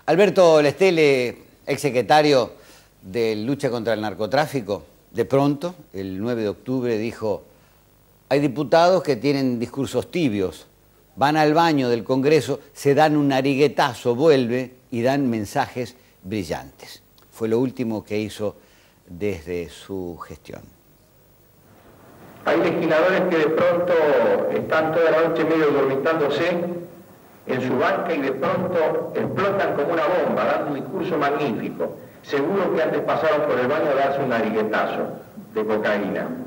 Alberto Lestele, exsecretario de Lucha contra el Narcotráfico, de pronto, el 9 de octubre, dijo: hay diputados que tienen discursos tibios, van al baño del Congreso, se dan un nariguetazo, vuelve y dan mensajes brillantes. Fue lo último que hizo desde su gestión. Hay legisladores que de pronto están toda la noche medio dormitándose en su banca y de pronto explotan como una bomba, dando un discurso magnífico. Seguro que antes pasaron por el baño a darse un nariguetazo de cocaína.